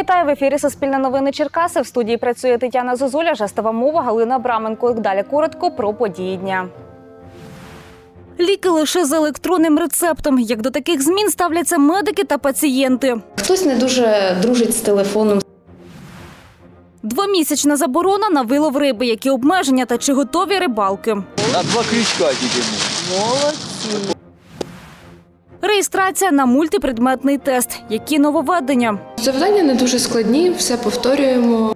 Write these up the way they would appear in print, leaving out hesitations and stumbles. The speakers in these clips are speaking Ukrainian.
Вітаю, в ефірі Суспільне новини Черкаси. В студії працює Тетяна Зозуля, жестова мова Галина Абраменко. Далі коротко про події дня. Ліки лише з електронним рецептом. Як до таких змін ставляться медики та пацієнти? Хтось не дуже дружить з телефоном. Двомісячна заборона на вилов риби. Які обмеження та чи готові рибалки? На 2 крючка тільки. Молодці. Реєстрація на мультипредметний тест. Які нововведення? Завдання не дуже складні, все повторюємо.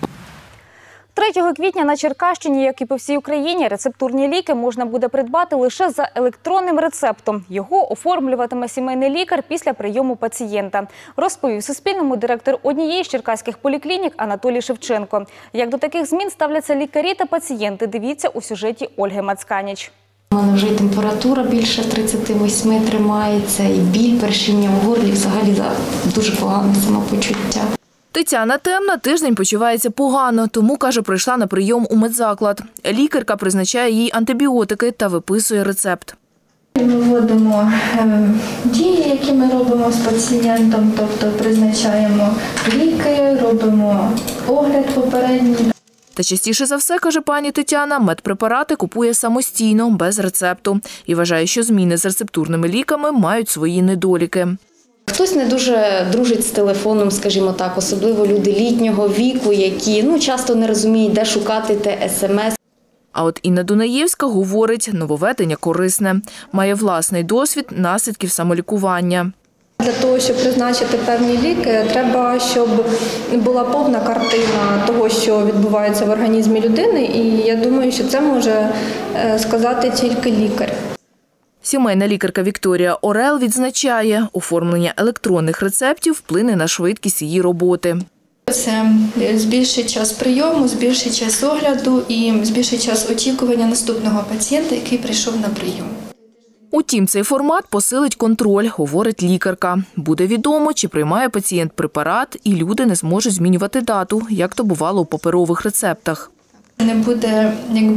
3 квітня на Черкащині, як і по всій Україні, рецептурні ліки можна буде придбати лише за електронним рецептом. Його оформлюватиме сімейний лікар після прийому пацієнта, розповів Суспільному директор однієї з черкаських поліклінік Анатолій Шевченко. Як до таких змін ставляться лікарі та пацієнти, дивіться у сюжеті Ольги Мацканіч. У мене вже і температура більше 38 тримається, і біль, першіння в горлі, взагалі дуже погане самопочуття. Тетяна Темна тиждень почувається погано, тому, каже, прийшла на прийом у медзаклад. Лікарка призначає їй антибіотики та виписує рецепт. Виводимо дії, які ми робимо з пацієнтом, тобто призначаємо ліки, робимо огляд попередній. Та частіше за все, каже пані Тетяна, медпрепарати купує самостійно, без рецепту. І вважає, що зміни з рецептурними ліками мають свої недоліки. Хтось не дуже дружить з телефоном, скажімо так, особливо люди літнього віку, які часто не розуміють, де шукати те смс. А от Інна Дунаєвська говорить, нововведення корисне. Має власний досвід наслідків самолікування. Для того, щоб призначити певні ліки, треба, щоб була повна картина того, що відбувається в організмі людини, і я думаю, що це може сказати тільки лікар. Сімейна лікарка Вікторія Орел відзначає, оформлення електронних рецептів вплине на швидкість її роботи. Це збільшить час прийому, збільшить час огляду і збільшить час очікування наступного пацієнта, який прийшов на прийом. Утім, цей формат посилить контроль, говорить лікарка. Буде відомо, чи приймає пацієнт препарат, і люди не зможуть змінювати дату, як то бувало у паперових рецептах. Не буде,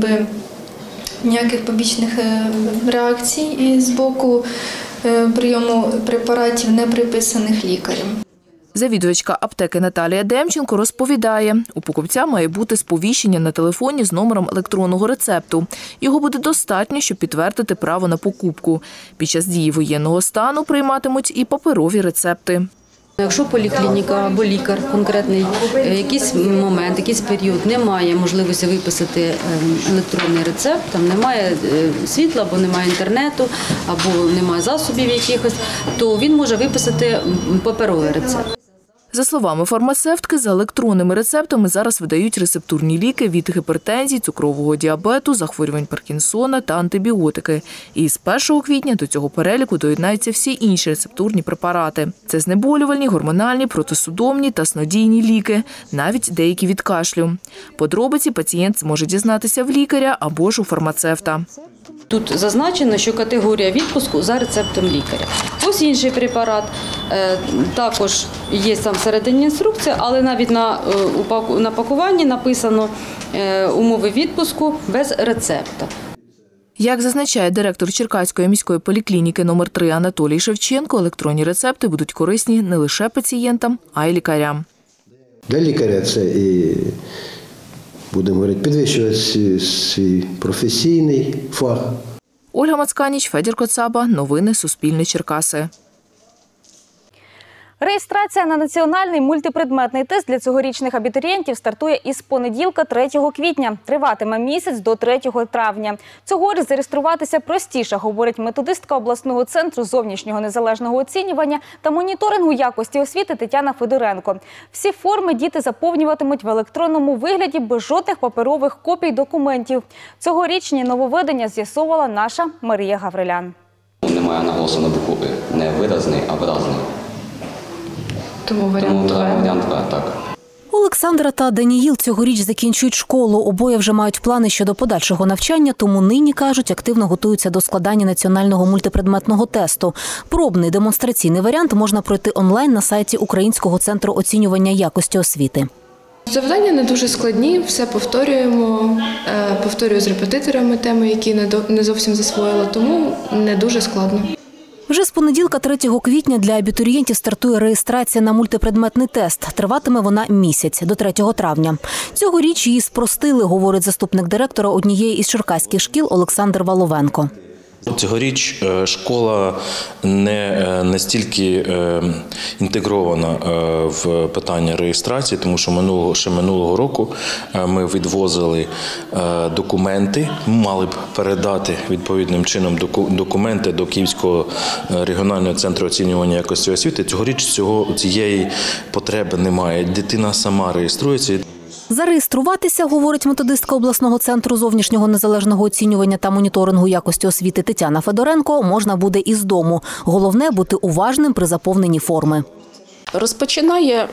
ніяких побічних реакцій з боку прийому препаратів, не приписаних лікарем. Завідувачка аптеки Наталія Демченко розповідає, у покупця має бути сповіщення на телефоні з номером електронного рецепту. Його буде достатньо, щоб підтвердити право на покупку. Під час дії воєнного стану прийматимуть і паперові рецепти. Якщо поліклініка або лікар конкретний якийсь момент, якийсь період не має можливості виписати електронний рецепт, там немає світла, або немає інтернету, або немає засобів якихось, то він може виписати паперовий рецепт. За словами фармацевтки, за електронними рецептами зараз видають рецептурні ліки від гіпертензії, цукрового діабету, захворювань Паркінсона та антибіотики. І з 1 квітня до цього переліку доєднаються всі інші рецептурні препарати. Це знеболювальні, гормональні, протисудомні та снодійні ліки, навіть деякі від кашлю. Подробиці пацієнт зможе дізнатися в лікаря або ж у фармацевта. Тут зазначено, що категорія відпуску за рецептом лікаря. Ось інший препарат, також є там всередині інструкція, але навіть на пакуванні написано умови відпуску без рецепта. Як зазначає директор Черкаської міської поліклініки номер 3 Анатолій Шевченко, електронні рецепти будуть корисні не лише пацієнтам, а й лікарям. Для лікаря це і, будемо говорити, підвищувати свій професійний фах. Ольга Мацканіч, Федір Коцаба. Новини Суспільне Черкаси. Реєстрація на національний мультипредметний тест для цьогорічних абітурієнтів стартує із понеділка 3 квітня. Триватиме місяць до 3 травня. Цьогоріч зареєструватися простіше, говорить методистка обласного центру зовнішнього незалежного оцінювання та моніторингу якості освіти Тетяна Федоренко. Всі форми діти заповнюватимуть в електронному вигляді без жодних паперових копій документів. Цьогорічні нововведення з'ясовувала наша Марія Гаврилян. Немає наголосу на букву «и». Не виразний, а виразний. Тому варіант В, так. Олександра та Даніїл цьогоріч закінчують школу. Обоє вже мають плани щодо подальшого навчання, тому нині, кажуть, активно готуються до складання національного мультипредметного тесту. Пробний демонстраційний варіант можна пройти онлайн на сайті Українського центру оцінювання якості освіти. Завдання не дуже складні, все повторюємо. Повторюю з репетиторами теми, які не зовсім засвоїла, тому не дуже складно. Вже з понеділка 3 квітня для абітурієнтів стартує реєстрація на мультипредметний тест. Триватиме вона місяць, до 3 травня. Цьогоріч її спростили, говорить заступник директора однієї із черкаських шкіл Олександр Валовенко. Цьогоріч школа не настільки інтегрована в питання реєстрації, тому що ще минулого року ми відвозили документи, мали б передати відповідним чином документи до Київського регіонального центру оцінювання якості освіти. Цьогоріч цієї потреби немає. Дитина сама реєструється. Зареєструватися, говорить методистка обласного центру зовнішнього незалежного оцінювання та моніторингу якості освіти Тетяна Федоренко, можна буде із дому. Головне – бути уважним при заповненні форми. Розпочинає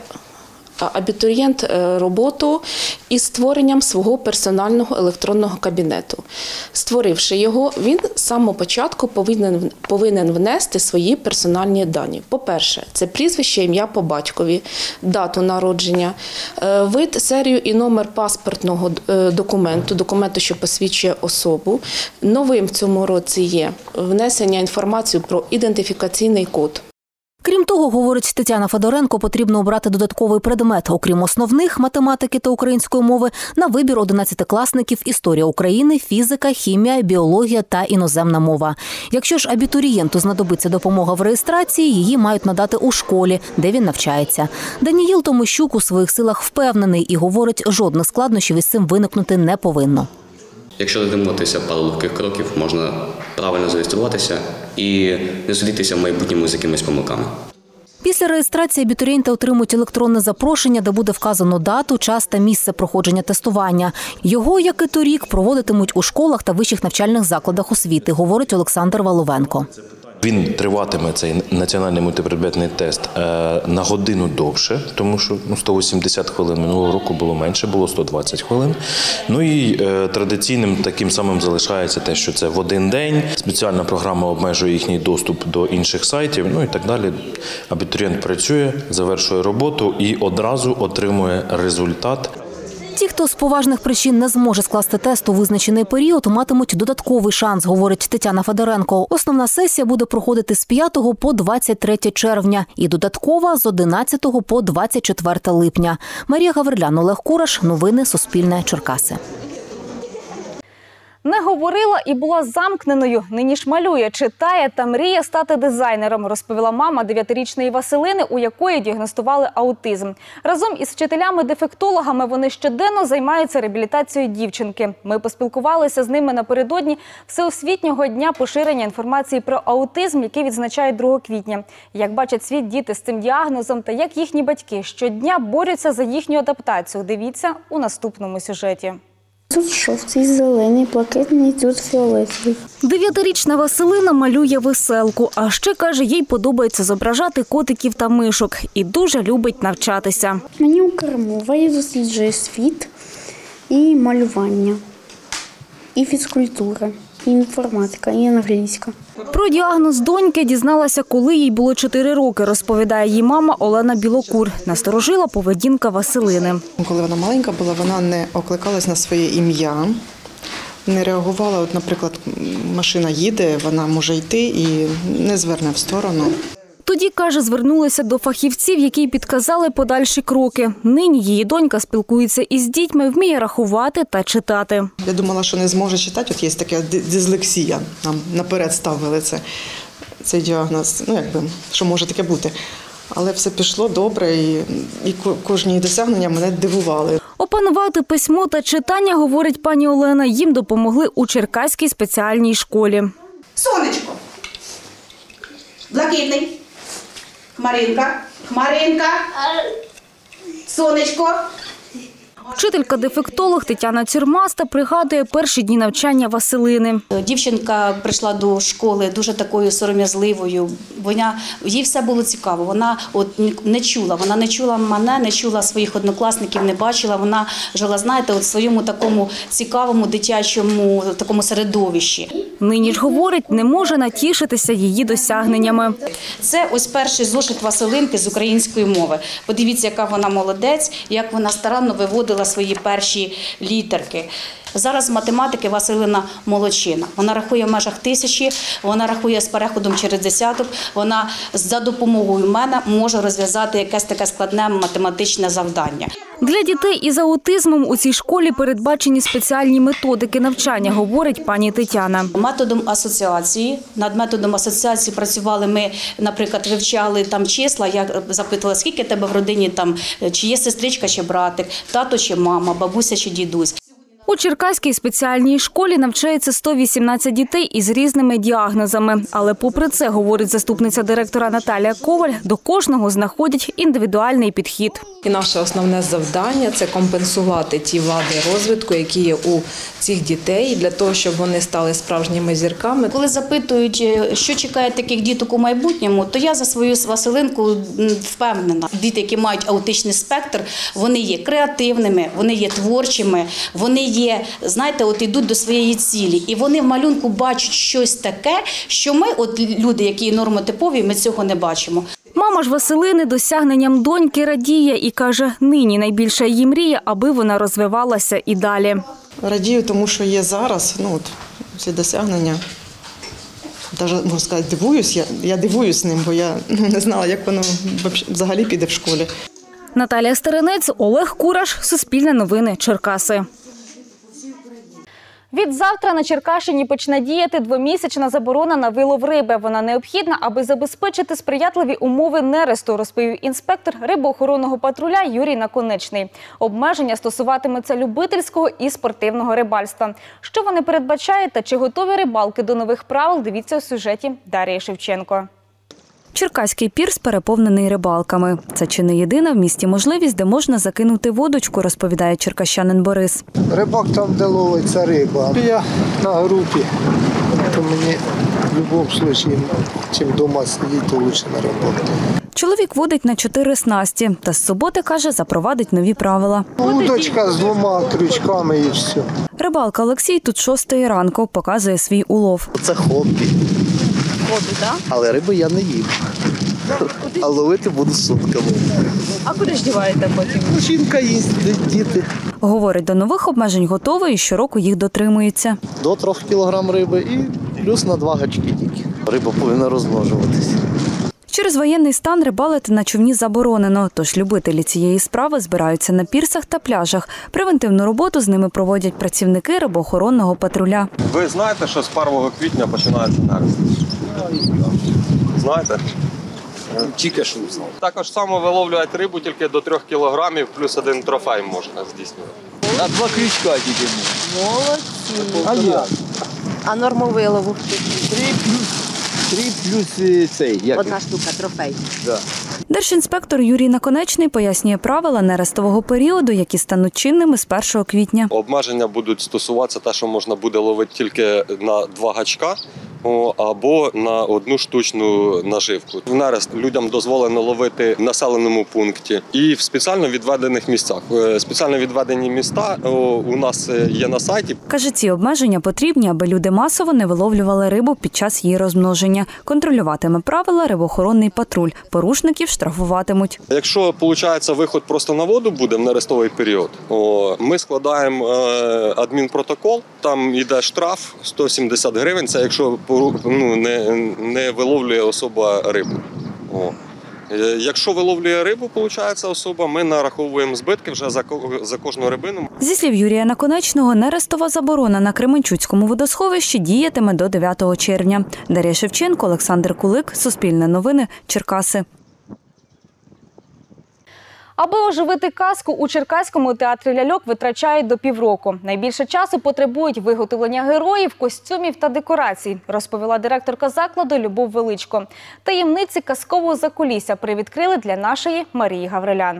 абітурієнт роботу із створенням свого персонального електронного кабінету. Створивши його, він з самого початку повинен внести свої персональні дані. По-перше, це прізвище, ім'я по батькові, дату народження, вид, серію і номер паспортного документу, що посвідчує особу. Новим в цьому році є внесення інформації про ідентифікаційний код. Крім того, говорить Тетяна Федоренко, потрібно обрати додатковий предмет, окрім основних – математики та української мови, на вибір 11-класників – історія України, фізика, хімія, біологія та іноземна мова. Якщо ж абітурієнту знадобиться допомога в реєстрації, її мають надати у школі, де він навчається. Даніїл Томощук у своїх силах впевнений і говорить, жодних складнощів із цим виникнути не повинно. Якщо дотримуватися пару легких кроків, можна правильно зареєструватися і не судитися в майбутньому з якимись помилками. Після реєстрації абітурієнти отримують електронне запрошення, де буде вказано дату, час та місце проходження тестування. Його, як і торік, проводитимуть у школах та вищих навчальних закладах освіти, говорить Олександр Валовенко. Він триватиме, цей національний мультипредметний тест, на годину довше, тому що 180 хвилин минулого року було менше, було 120 хвилин. Ну і традиційним таким самим залишається те, що це в один день. Спеціальна програма обмежує їхній доступ до інших сайтів, ну і так далі. Абітурієнт працює, завершує роботу і одразу отримує результат. Ті, хто з поважних причин не зможе скласти тест у визначений період, матимуть додатковий шанс, говорить Тетяна Федоренко. Основна сесія буде проходити з 5 по 23 червня і додаткова з 11 по 24 липня. Марія Гаврилян, Олег Кураш. Новини Суспільне. Черкаси. Не говорила і була замкненою. Нині ж малює, читає та мріє стати дизайнером, розповіла мама 9-річної Василини, у якої діагностували аутизм. Разом із вчителями-дефектологами вони щоденно займаються реабілітацією дівчинки. Ми поспілкувалися з ними напередодні Всеосвітнього дня поширення інформації про аутизм, який відзначають 2 квітня. Як бачать світ діти з цим діагнозом та як їхні батьки щодня борються за їхню адаптацію, дивіться у наступному сюжеті. Тут жовтий, зелений, блакитний, тут фіолетовий. 9-річна Василина малює веселку, а ще, каже, їй подобається зображати котиків та мишок і дуже любить навчатися. Мені укрмова, я досліджую світ і малювання, і фізкультура, і інформатика, і англійська. Про діагноз доньки дізналася, коли їй було 4 роки, розповідає її мама Олена Білокур. Насторожила поведінка Василини. Коли вона маленька була, вона не окликалась на своє ім'я, не реагувала. От, наприклад, машина їде, вона може йти і не зверне в сторону. Тоді, каже, звернулися до фахівців, які підказали подальші кроки. Нині її донька спілкується із дітьми, вміє рахувати та читати. Я думала, що не зможе читати, от є така дислексія, нам наперед ставили цей діагноз, що може таке бути. Але все пішло добре і кожні досягнення мене дивували. Опанувати письмо та читання, говорить пані Олена, їм допомогли у Черкаській спеціальній школі. Сонечко, блакитний. Хмаринка, хмаринка, сонечко. Вчителька-дефектолог Тетяна Цюрмаста пригадує перші дні навчання Василини. Дівчинка прийшла до школи дуже такою сором'язливою. Їй все було цікаво. Вона не чула мене, не чула своїх однокласників, не бачила. Вона жила, знаєте, в своєму такому цікавому дитячому такому середовищі. Нині ж, говорить, не може натішитися її досягненнями. Це ось перший зошит Василинки з української мови. Подивіться, яка вона молодець, як вона старанно виводила свої перші літерки. Зараз з математики Василина молодчина. Вона рахує в межах тисячі, вона рахує з переходом через десяток, вона за допомогою мене може розв'язати якесь таке складне математичне завдання. Для дітей із аутизмом у цій школі передбачені спеціальні методики навчання, говорить пані Тетяна. Методом асоціації. Над методом асоціації працювали ми, наприклад, вивчали там числа. Я запитала, скільки тебе в родині, там, чи є сестричка, чи братик, тато чи мама, бабуся чи дідусь. У Черкаській спеціальній школі навчається 118 дітей із різними діагнозами. Але попри це, говорить заступниця директора Наталія Коваль, до кожного знаходять індивідуальний підхід. І наше основне завдання – це компенсувати ті вади розвитку, які є у цих дітей, для того, щоб вони стали справжніми зірками. Коли запитують, що чекає таких діток у майбутньому, то я за свою Василинку впевнена. Діти, які мають аутичний спектр, вони є креативними, вони є творчими, вони є, знаєте, от йдуть до своєї цілі. І вони в малюнку бачать щось таке, що ми, от люди, які нормотипові, ми цього не бачимо. Мама ж Василини досягненням доньки радіє і каже, нині найбільша її мрія, аби вона розвивалася і далі. Радію, тому що є зараз, ці досягнення. Навіть, можна сказати, дивуюсь, я дивуюсь ним, бо я не знала, як воно взагалі піде в школі. Наталія Стеренець, Олег Кураш, Суспільне новини, Черкаси. Відзавтра на Черкащині почне діяти двомісячна заборона на вилов риби. Вона необхідна, аби забезпечити сприятливі умови нересту, розповів інспектор рибоохоронного патруля Юрій Наконечний. Обмеження стосуватиметься любительського і спортивного рибальства. Що вони передбачають та чи готові рибалки до нових правил, дивіться у сюжеті Дарії Шевченко. Черкаський пірс переповнений рибалками. Це чи не єдина в місті можливість, де можна закинути водочку, розповідає черкащанин Борис. Рибак там, де ловиться риба. Я на групі, то мені в будь-якому випадку, чим вдома сидіти, то краще на рибалку. Чоловік водить на 4 снасті та з суботи, каже, запровадить нові правила. Удочка з 2 крючками і все. Рибалка Олексій тут 6-ї ранку, показує свій улов. Це хобі. Хобі, так? Але риби я не їм. А ловити буду сутками. А куди ж діваєте потім? Жінка їсть, діти. Говорить, до нових обмежень готовий і щороку їх дотримується. До 3 кілограм риби і плюс на 2 гачки тільки. Риба повинна розмножуватися. Через воєнний стан рибалити на човні заборонено, тож любителі цієї справи збираються на пірсах та пляжах. Превентивну роботу з ними проводять працівники рибоохоронного патруля. Ви знаєте, що з 1 квітня починається нерест? Знаєте? Тільки що знав. Також само виловлюють рибу тільки до 3 кілограмів, плюс 1 трофей можна здійснювати. На 2 крючка тільки. Молодці. А норму вилову? 3 плюс цей. Одна штука, трофей. Да. Держінспектор Юрій Наконечний пояснює правила нерестового періоду, які стануть чинними з 1 квітня. Обмеження будуть стосуватися те, що можна буде ловити тільки на 2 гачка або на 1 штучну наживку. В нерест людям дозволено ловити в населеному пункті і в спеціально відведених місцях. Спеціально відведені міста у нас є на сайті. Каже, ці обмеження потрібні, аби люди масово не виловлювали рибу під час її розмноження. Контролюватиме правила рибоохоронний патруль. Порушників штрафуватимуть. Якщо, виходить, виход просто на воду буде в нерестовий період, ми складаємо адмінпротокол, там йде штраф 170 гривень, це якщо не виловлює особа рибу. Якщо виловлює рибу, виходить, особа, ми нараховуємо збитки вже за кожну рибину. Зі слів Юрія Наконечного, нерестова заборона на Кременчуцькому водосховищі діятиме до 9 червня. Дар'я Шевченко, Олександр Кулик, Суспільне новини, Черкаси. Аби оживити казку, у Черкаському театрі ляльок витрачають до півроку. Найбільше часу потребують виготовлення героїв, костюмів та декорацій, розповіла директорка закладу Любов Величко. Таємниці казкового закулісся привідкрили для нашої Марії Гаврилян.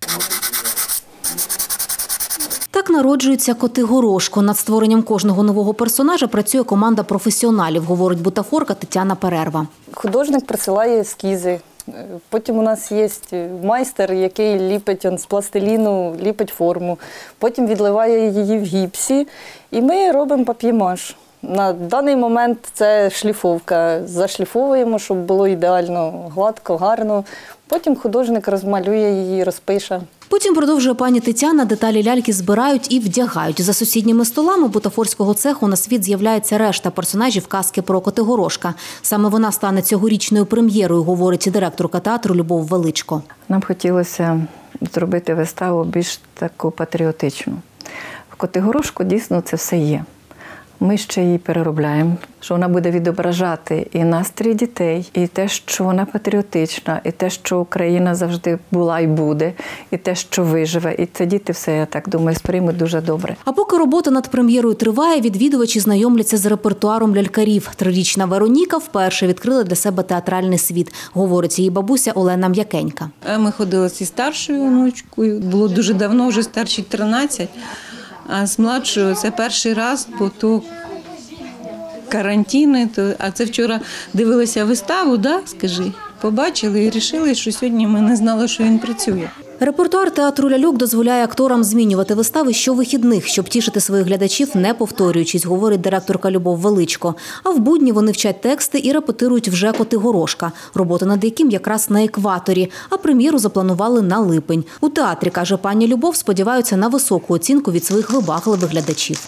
Так народжуються коти Горошко. Над створенням кожного нового персонажа працює команда професіоналів, говорить бутафорка Тетяна Перерва. Художник присилає ескізи. Потім у нас є майстер, який ліпить з пластиліну, ліпить форму. Потім відливає її в гіпсі. І ми робимо пап'є-маш. На даний момент це шліфовка. Зашліфовуємо, щоб було ідеально гладко, гарно. Потім художник розмалює її, розпише. Потім, продовжує пані Тетяна, деталі ляльки збирають і вдягають. За сусідніми столами бутафорського цеху на світ з'являється решта персонажів казки про Котигорошка. Саме вона стане цьогорічною прем'єрою, говорить директорка театру Любов Величко. Нам хотілося зробити виставу більш таку патріотичну. В Котигорошку дійсно це все є. Ми ще її переробляємо, що вона буде відображати і настрій дітей, і те, що вона патріотична, і те, що Україна завжди була і буде, і те, що виживе. І це діти все, я так думаю, сприймуть дуже добре. А поки робота над прем'єрою триває, відвідувачі знайомляться з репертуаром лялькарів. 3-річна Вероніка вперше відкрила для себе театральний світ, говорить її бабуся Олена М'якенька. Ми ходили зі старшою онучкою, було дуже давно, вже старшій 13. А з младшою це перший раз, бо то карантини, а це вчора дивилися виставу, да, скажи, побачили і вирішили, що сьогодні ми не знали, що він працює. Репертуар театру ляльок дозволяє акторам змінювати вистави щовихідних, щоб тішити своїх глядачів, не повторюючись, говорить директорка Любов Величко. А в будні вони вчать тексти і репетирують вже Котигорошка, робота над яким якраз на екваторі, а прем'єру запланували на липень. У театрі, каже пані Любов, сподіваються на високу оцінку від своїх вибагливих глядачів.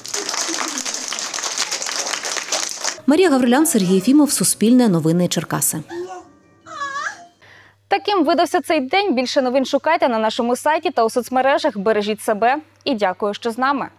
Марія Гаврилян, Сергій Єфімов, Суспільне, Новини Черкаси. Таким видався цей день. Більше новин шукайте на нашому сайті та у соцмережах. Бережіть себе і дякую, що з нами.